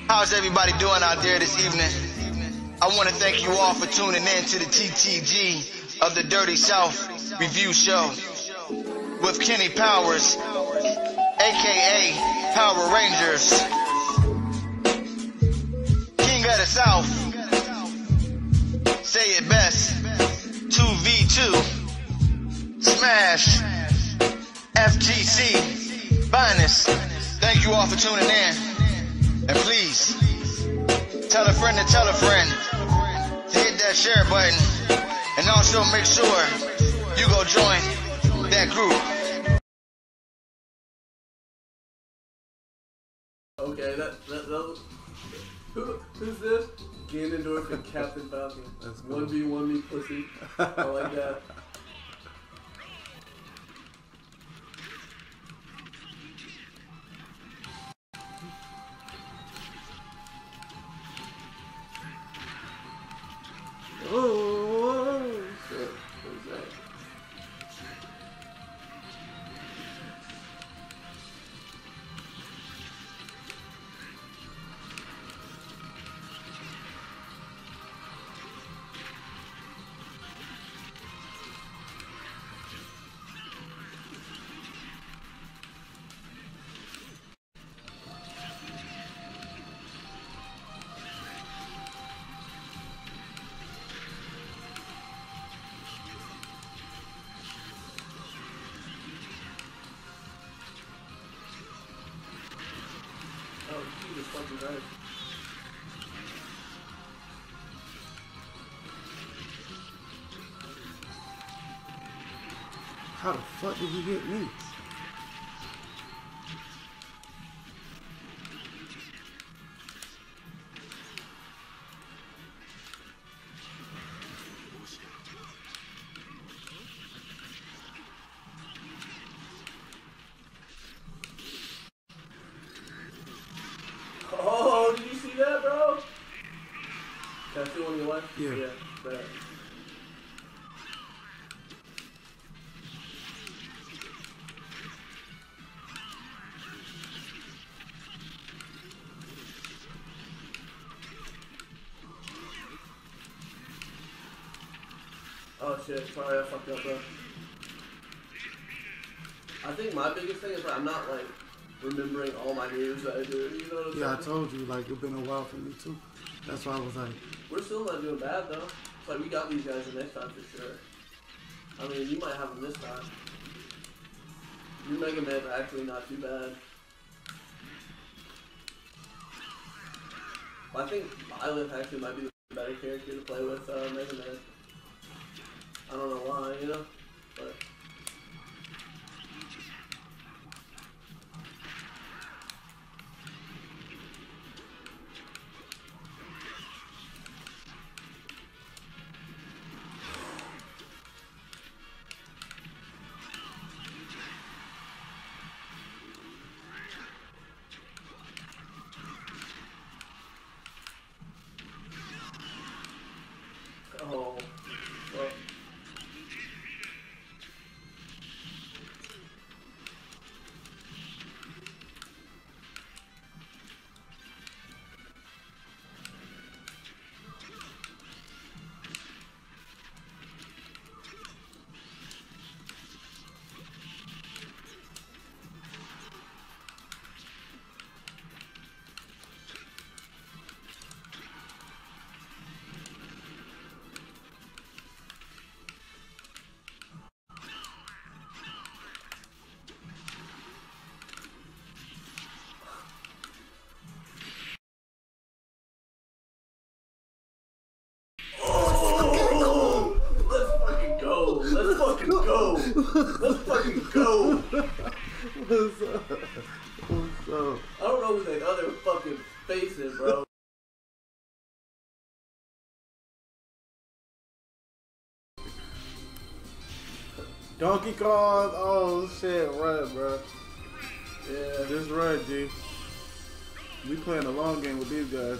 How's everybody doing out there this evening? I want to thank you all for tuning in to the TTG of the Dirty South review show with Kenny Powers, aka Power Rangers, King of the South. Say it best. 2v2, Smash, FGC, Finest. Thank you all for tuning in. And please, tell a friend to tell a friend to hit that share button. And also make sure you go join that group. Okay, who's this? Ganondorf and Captain Falcon. 1v1 me pussy. I like that. Oh, shit. What is that? Oh, Jesus fucking Christ. How the fuck did he hit me? Oh, did you see that, bro? Can I see one of your left? Yeah. Yeah, bad. Oh shit, sorry I fucked up, bro. I think my biggest thing is that I'm not like remembering all my moves that I do, you know what I'm saying? Yeah, I told you, like, it's been a while for me too. That's why I was like, We're still not doing bad though. It's like we got these guys the next time for sure. I mean, you might have them this time. Your Mega Man's are actually not too bad. I think Violet actually might be the better character to play with Mega Man. I don't know why, you know? But oh, well. Let's fucking go. what's up? What's up? I don't know who that other fucking face is, bro. Donkey Kong, oh shit, run, bro. Yeah. Just run, G. We playing a long game with these guys.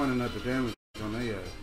running up the damage on their ass.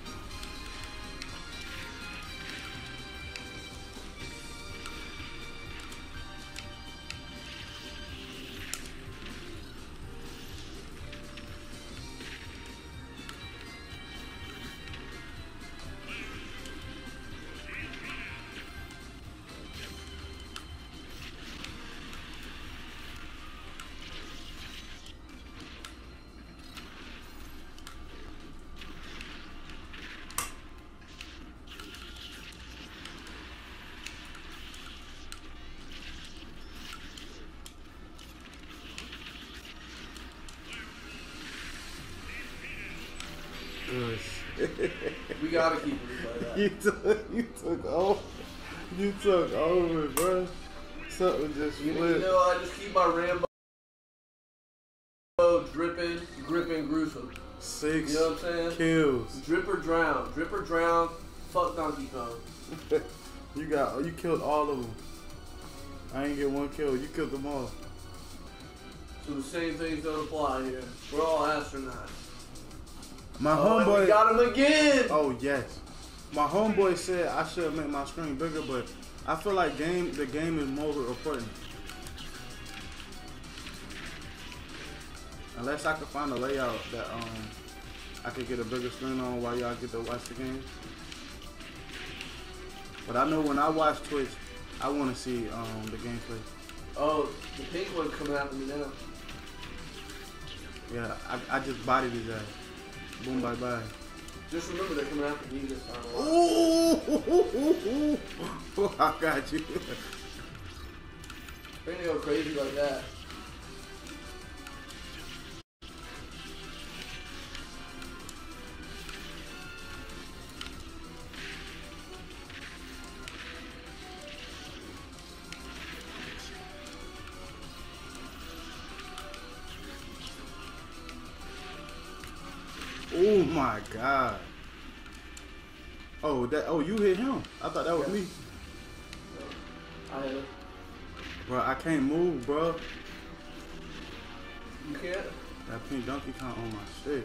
We gotta keep it like that. You took over, bro. Something just You flipped. know, I just keep my Rambo dripping, gripping, gruesome. 6 You know what I'm saying? kills. Drip or drown. Fuck Donkey Kong. You killed all of them. I ain't get one kill. You killed them all. So the same things don't apply here. We're all astronauts. My And homeboy. we got him again. Oh yes. My homeboy said I should make my screen bigger, but I feel like the game is more important. Unless I could find a layout that I could get a bigger screen on while y'all get to watch the game. But I know when I watch Twitch, I want to see the gameplay. Oh, the pink one's coming after me now. Yeah, I just bodied his ass. Boom, bye bye. Just remember they're coming after me this time. Ooh, I got you. They're gonna go crazy like that. Oh my god. Oh, you hit him. I thought that was me. I hit him. Bro, I can't move, bro. You can't? That pink Donkey Kong on my shit.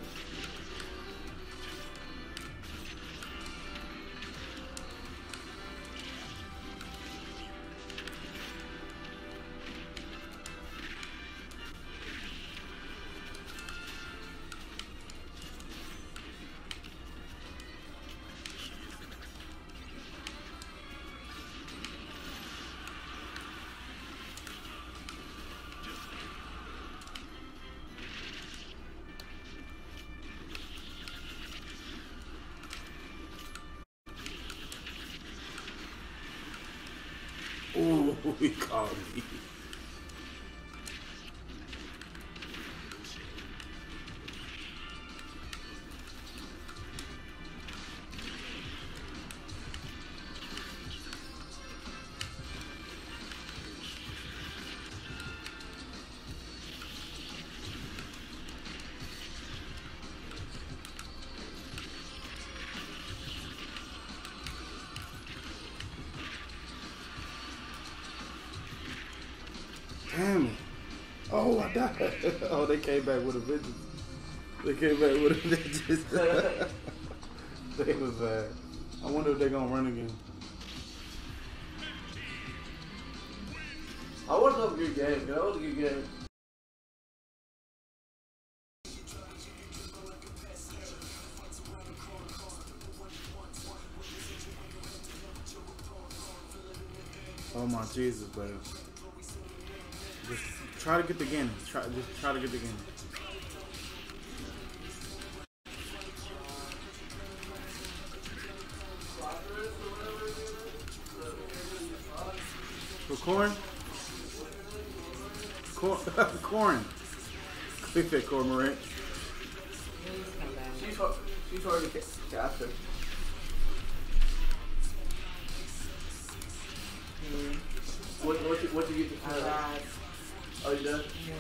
Ooh, he called me. Damn it. Oh, I died. Oh, they came back with a vengeance. They came back with a vengeance. They was bad. I wonder if they're going to run again. I was up a good game. That was a good game. Oh my Jesus, baby. Just try to get the game. Just try to get the game. For corn? Corn. Click that cormorant. She's hard to capture. What you get to kill? Oh, you done? Yeah.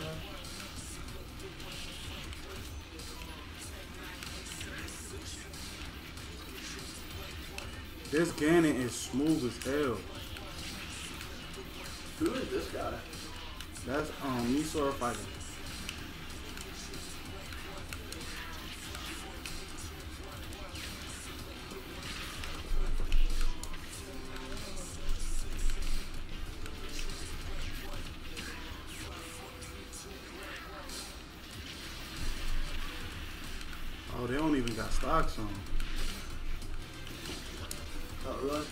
This Ganon is smooth as hell. Who is this guy? That's me sword fighter. Oh, they don't even got stocks on. Oh, really?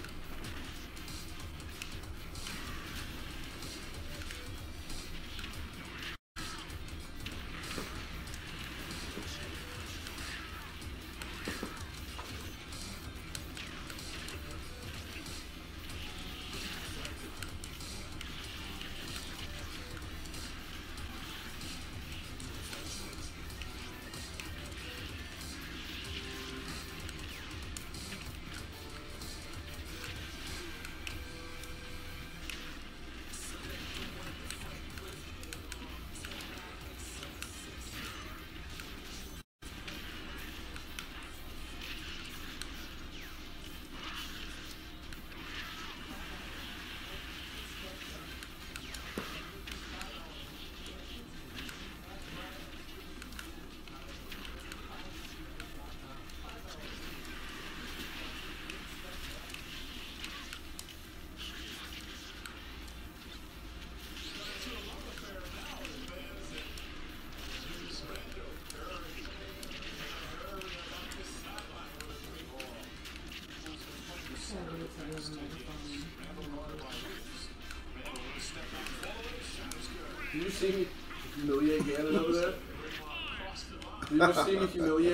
Did you see me humiliate Gannon over there? Did you just see me humiliate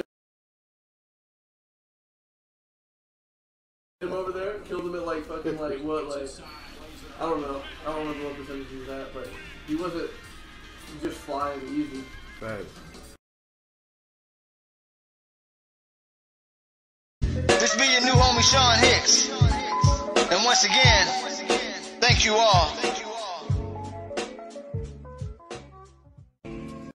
him over there? Killed him at like fucking like what, like, I don't know. I don't remember what percentage he was at, but he wasn't just flying easy. Right. This be your new homie Sean Hicks. And once again, thank you all.